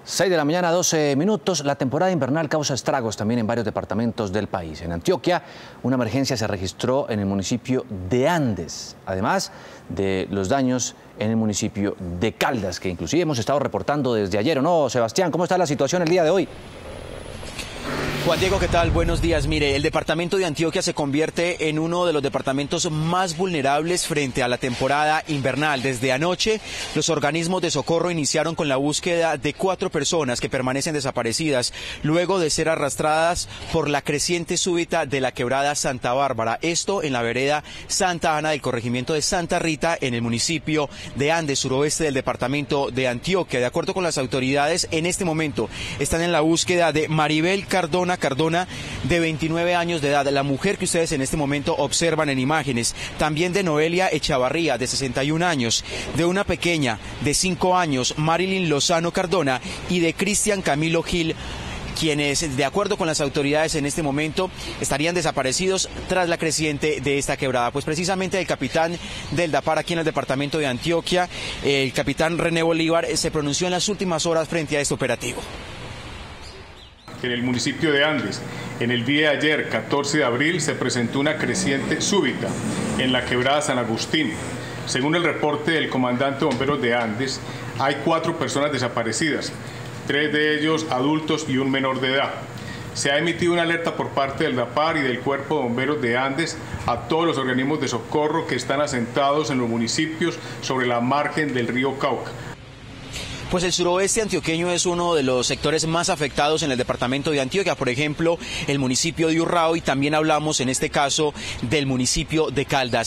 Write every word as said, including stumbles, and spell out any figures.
seis de la mañana, doce minutos. La temporada invernal causa estragos también en varios departamentos del país. En Antioquia, una emergencia se registró en el municipio de Andes, además de los daños en el municipio de Caldas, que inclusive hemos estado reportando desde ayer, ¿o no, Sebastián? ¿Cómo está la situación el día de hoy? Juan Diego, ¿qué tal? Buenos días. Mire, el departamento de Antioquia se convierte en uno de los departamentos más vulnerables frente a la temporada invernal. Desde anoche, los organismos de socorro iniciaron con la búsqueda de cuatro personas que permanecen desaparecidas luego de ser arrastradas por la creciente súbita de la quebrada Santa Bárbara. Esto en la vereda Santa Ana del corregimiento de Santa Rita, en el municipio de Andes, suroeste del departamento de Antioquia. De acuerdo con las autoridades, en este momento están en la búsqueda de Maribel Cardona Cardona, de veintinueve años de edad, la mujer que ustedes en este momento observan en imágenes, también de Noelia Echavarría, de sesenta y un años, de una pequeña de cinco años, Marilyn Lozano Cardona, y de Cristian Camilo Gil, quienes, de acuerdo con las autoridades en este momento, estarían desaparecidos tras la creciente de esta quebrada. Pues precisamente el capitán del DAPAR aquí en el departamento de Antioquia, el capitán René Bolívar, se pronunció en las últimas horas frente a este operativo. En el municipio de Andes, en el día de ayer, catorce de abril, se presentó una creciente súbita en la quebrada San Agustín. Según el reporte del comandante de bomberos de Andes, hay cuatro personas desaparecidas, tres de ellos adultos y un menor de edad. Se ha emitido una alerta por parte del DAPAR y del Cuerpo de Bomberos de Andes a todos los organismos de socorro que están asentados en los municipios sobre la margen del río Cauca. Pues el suroeste antioqueño es uno de los sectores más afectados en el departamento de Antioquia, por ejemplo, el municipio de Urrao, y también hablamos en este caso del municipio de Caldas.